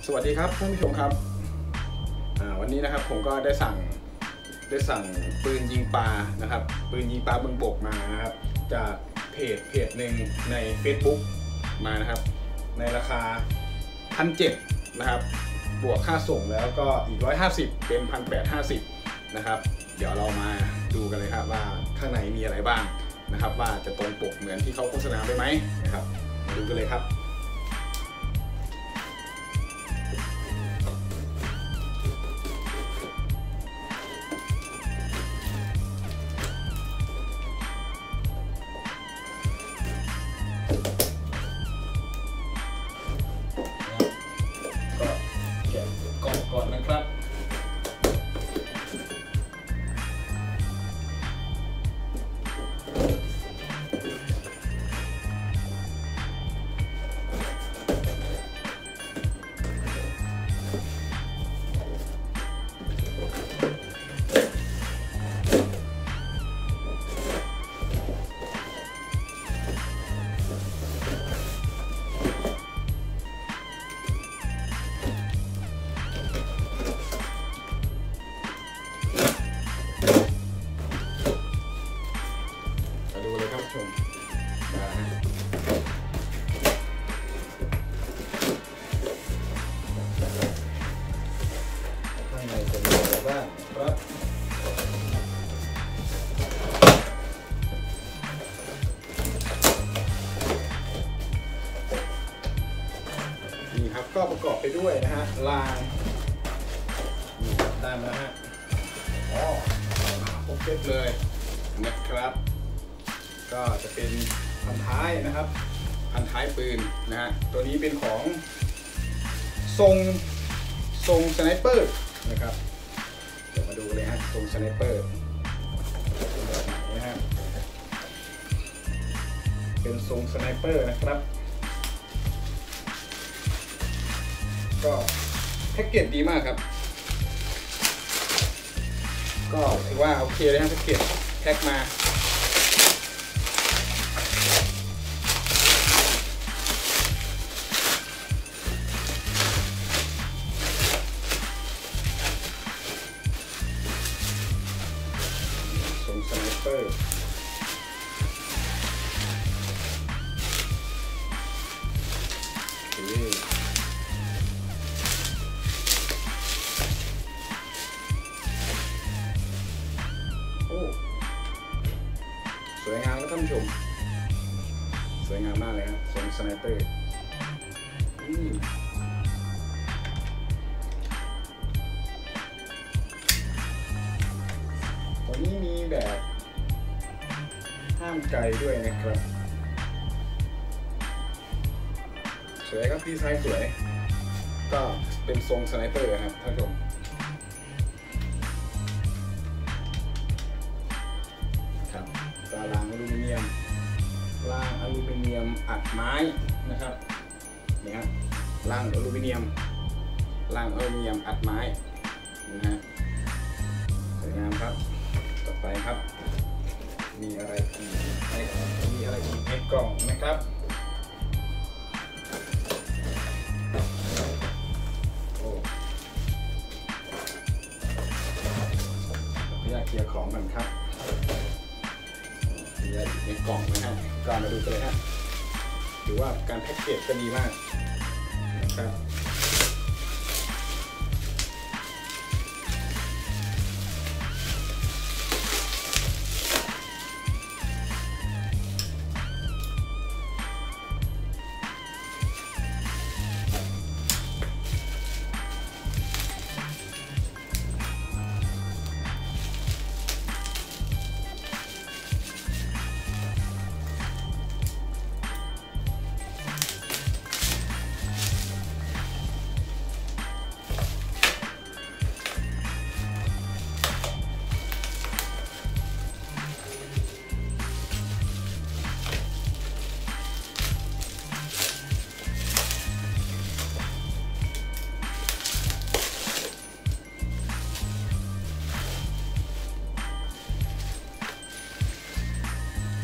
สวัสดีครับท่านผู้ชมครับวันนี้นะครับผมก็ได้สั่งปืนยิงปลานะครับปืนยิงปลาเมืองบกมานะครับจากเพจหนึ่งใน Facebook มานะครับในราคา 1,700 นะครับบวกค่าส่งแล้วก็อีก150เป็น 1,850 นะครับเดี๋ยวเรามาดูกันเลยครับว่าข้างในมีอะไรบ้างนะครับว่าจะตรงปกเหมือนที่เขาโฆษณาไปไหมนะครับมาดูกันเลยครับก่อนนะครับชมมาฮะข้างในจะมีอะไรบ้างครับนี่ครับก็ประกอบไปด้วยนะฮะรางนี่ได้มาแล้วฮะครบเซตเลยนะครับก็จะเป็นพันท้ายนะครับพันท้ายปืนนะฮะตัวนี้เป็นของทรงสไนเปอร์นะครับเดี๋ยวมาดูเลยฮะทรงสไนเปอร์เป็นแบบไหนนะฮะเป็นทรงสไนเปอร์นะครับก็แพ็กเกจดีมากครับก็ถือว่าโอเคเลยฮะแพ็กเกจแพ็กมาสไนเปอร์โอ้สวยงามครับท่านผู้ชมสวยงามมากเลยครับทรงสไนเปอร์ตัวนี้มีแบบห้ามไกลด้วยนะครับสวยครับดีไซน์สวยก็เป็นทรงสไนเปอร์ครับท่านผู้ชมครับตารางอลูมิเนียมรางอลูมิเนียมอัดไม้นะครับนี่ครับรางอลูมิเนียมอัดไม้นะฮะสวยงามครับต่อไปครับมีอะไรอีกในกล่องนะครับโอ้อยากเคลียร์ของกันครับมีอะไรในกล่องนะฮะก่อนมาดูกันเลยฮะถือว่าการแพ็กเกจก็ดีมากนะครับ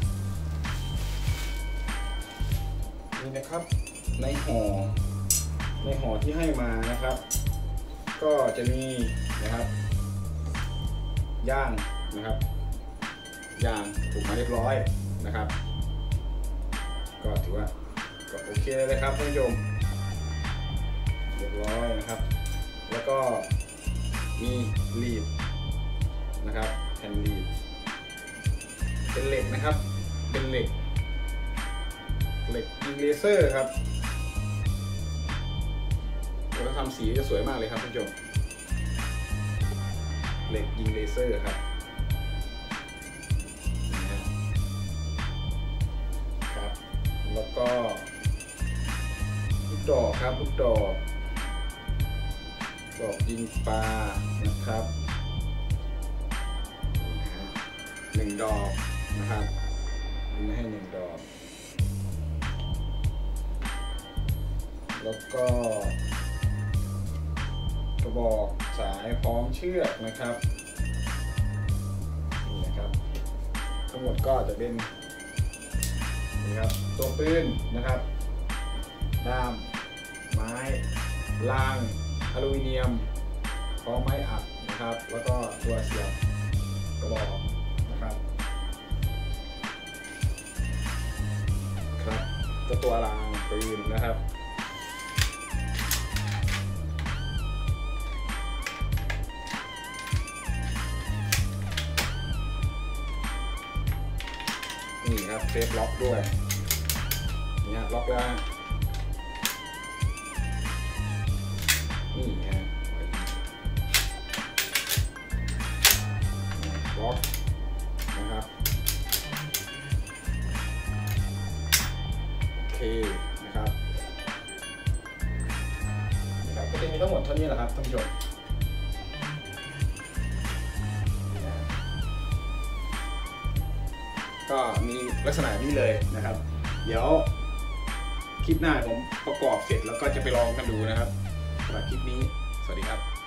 นี่นะครับในห่อในห่อที่ให้มานะครับ ก็จะมีนะครับย่างนะครับย่างถูกมาเรียบร้อยนะครับ ก็ถือว่าก็โอเคเลยครับท่านผู้ชมเรียบร้อยนะครับ แล้วก็มีลีดนะครับแผ่นลีดเป็นเหล็กนะครับเป็นเหล็กยิงเลเซอร์ครับแล้วทำสีจะสวยมากเลยครับท่านผู้ชมเหล็กยิงเลเซอร์ครับครับแล้วก็ลูกดอกครับลูกดอกยิงปลานะครับ1 ดอกนะครับยิงให้1 ดอกแล้วก็กระบอกสายพร้อมเชือกนะครับนี่นะครับทั้งหมดก็จะเป็นนี่ครับตัวปืนนะครับด้ามไม้รางอลูมิเนียมพร้อมไม้อัดนะครับแล้วก็ตัวเสียบกระบอกนะครับครับก็ตัวรางปืนนะครับนี่ครับเซฟล็อกด้วยนี่ล็อกแล้วนี่ฮะล็อกนะครับโอเคนะครับก็จะมีทั้งหมดเท่านี้แหละครับท่านผู้ชมก็มีลักษณะนี้เลยนะครับเดี๋ยวคลิปหน้าผมประกอบเสร็จแล้วก็จะไปลองกันดูนะครับสำหรับคลิปนี้สวัสดีครับ